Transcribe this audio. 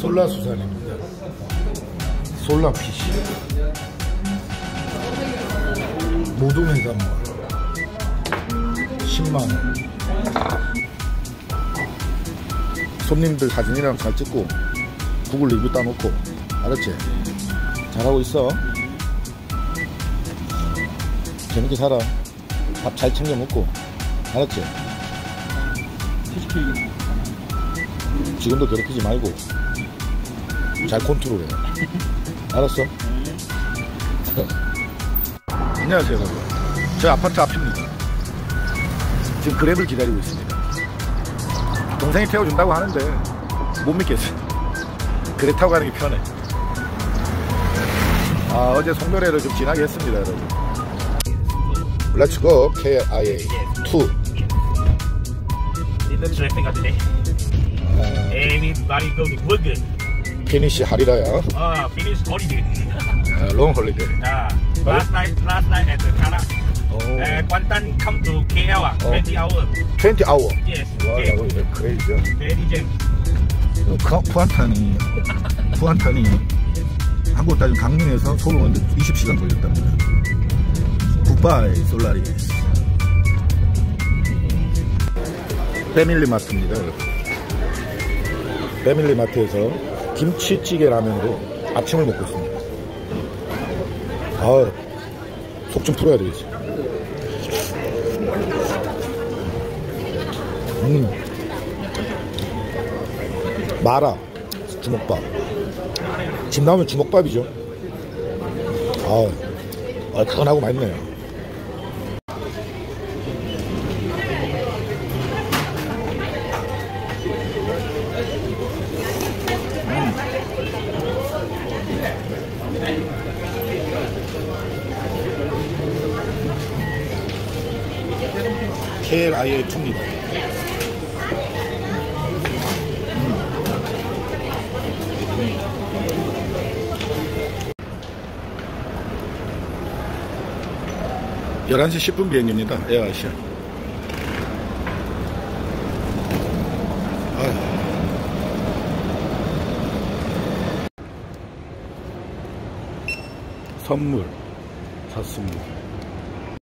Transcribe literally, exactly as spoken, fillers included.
솔라수산입니다. 솔라피쉬. 모둠 해산물 십만 원. 손님들 사진이랑 잘 찍고 구글 리뷰 따놓고. 알았지? 잘하고 있어. 재밌게 살아. 밥 잘 챙겨 먹고. 알았지? 지금도 괴롭히지 말고 잘 컨트롤해. 알았어? 안녕하세요 여러분. 저 아파트 앞입니다. 지금 그랩을 기다리고 있습니다. 동생이 태워준다고 하는데 못 믿겠어요. 그랩 타고 가는 게 편해. 아, 어제 송별회를 좀 진하게 했습니다 여러분. Let's go 케이알아이에이 투. Little traffic of the day. Uh, Everybody go to work. Finish 하리라야. Ah, finish holiday. Uh, long holiday. Ah, last night, last night at the Kara. Oh. Uh, Kuantan come to K L ah, twenty hours. twenty hour. Yes. 와, Okay. 이거 이거 크레이지야. Very jam. 푸안탄이 푸안탄이 한국 따지면 강릉에서 서울 오는데 이십 시간 걸렸답니다. 굿바이 솔라리스. 패밀리마트입니다 여러분. 패밀리마트에서 김치찌개 라면으로 아침을 먹고 있습니다. 아, 속 좀 풀어야 되겠지. 음, 마라 주먹밥. 집 나오면 주먹밥이죠. 아, 얼큰하고 맛있네요. 케이알아이에이 투입니다. 열한 시 십 분 비행기입니다. 에어아시아. 선물 샀습니다.